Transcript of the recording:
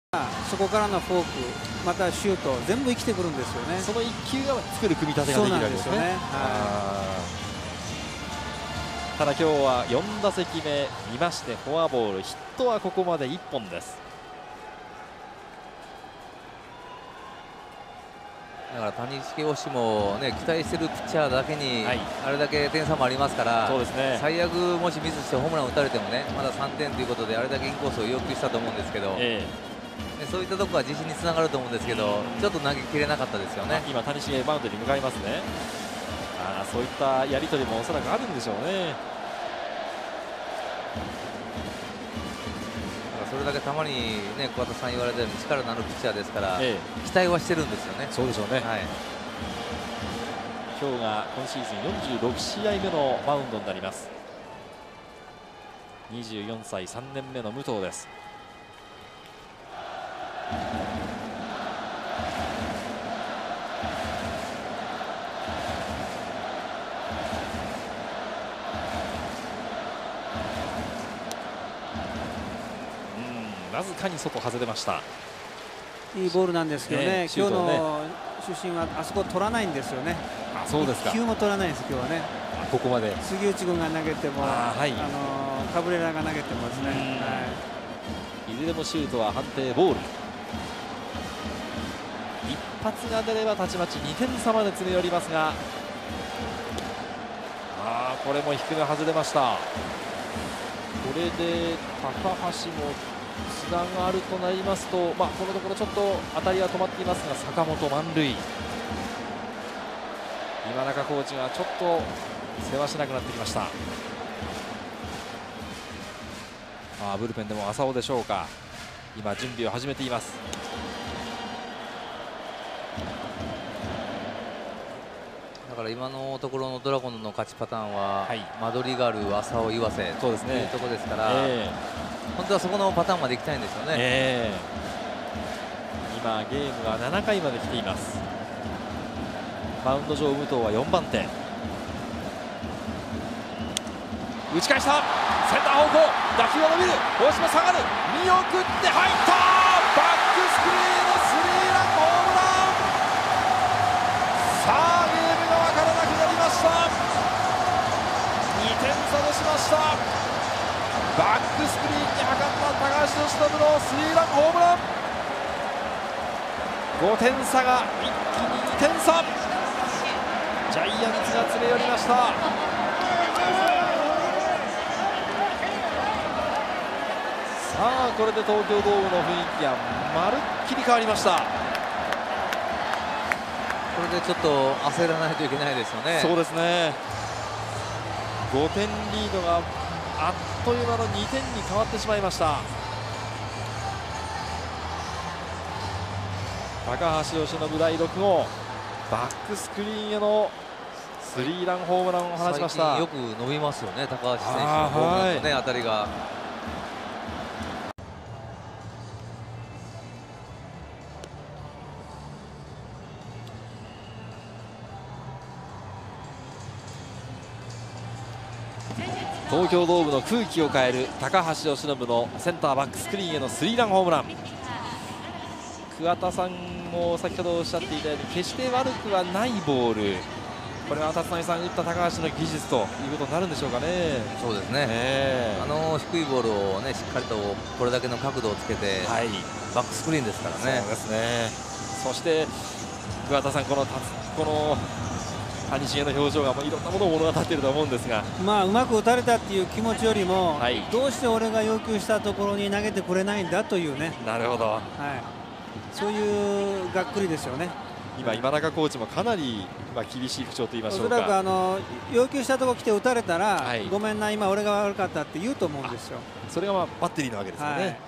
そこからのフォーク、またシュート、全部生きてくるんですよね。 その1球が作る組み立てができるわけですね。ただ今日は4打席目見ましてフォアボール、ヒットはここまで1本です。 だから谷繁氏も、ね、期待しているピッチャーだけに、あれだけ点差もありますから、 そうですね、 最悪もしミスしてホームラン打たれてもね、まだ3点ということであれだけインコースを要求したと思うんですけど、そういったところは自信につながると思うんですけど、ちょっと投げきれなかったですよね。 今谷繁マウンドに向かいますね。そういったやり取りもおそらくあるんでしょうね。 それだけたまにね、桑田さん言われたように力のあるピッチャーですから、期待はしてるんですよね。 そうでしょうね。今日が今シーズン46試合目のマウンドになります。24歳3年目の武藤です。わずかに外外れました。 いいボールなんですけどね、今日の出身はあそこ取らないんですよね。 そうですか。 1球も取らないです、今日はね。 ここまで杉内君が投げても、カブレラが投げてもですね、 いずれもシュートは判定ボール。一発が出ればたちまち2点差まで詰め寄りますが、これも低め外れました。これで高橋もつながるとなりますと、このところちょっと当たりは止まっていますが、坂本満塁。今中コーチがちょっと世話しなくなってきました。ブルペンでも浅尾でしょうか、今準備を始めています。 だから今のところのドラゴンの勝ちパターンは、マドリガル、浅尾、岩瀬というところですから、本当はそこのパターンまで行きたいんですよね。 今ゲームが7回まで来ています。マウンド上武藤は4番手。打ち返した、センター方向、打球は伸びる、大島下がる、見送って入った、バックスクリーンのスリーランホームラン。さあゲームが分からなくなりました。2点差としました。バックスクリーンに運んだ高橋由伸のスリーランホームラン。5点差が一気に2点差。ジャイアンツが詰め寄りました。さあこれで東京ドームの雰囲気がまるっきり変わりました。 これでちょっと焦らないといけないですよね。 そうですね。5点リードがあっという間の2点に変わってしまいました。高橋由伸第6号、バックスクリーンへのスリーランホームランを放ちました。 最近よく伸びますよね、高橋選手のホームランのね、当たりが。 東京ドームの空気を変える高橋由伸のセンターバックスクリーンへのスリーランホームラン。桑田さんも先ほどおっしゃっていたように決して悪くはないボール、これは立浪さん打った高橋の技術ということになるんでしょうかね。 そうですね、低いボールを、ね、しっかりとこれだけの角度をつけて、バックスクリーンですからね。 そうですね。そして桑田さん、この谷繁の表情がいろんなものを物語っていると思うんですが、 うまく打たれたっていう気持ちよりも、どうして俺が要求したところに投げてくれないんだというね。 なるほど、 そういうがっくりですよね。 今中コーチもかなり厳しい口調と言いましょうか。 おそらく要求したところ来て打たれたら、ごめんな、今俺が悪かったって言うと思うんですよ。 それがバッテリーなわけですよね。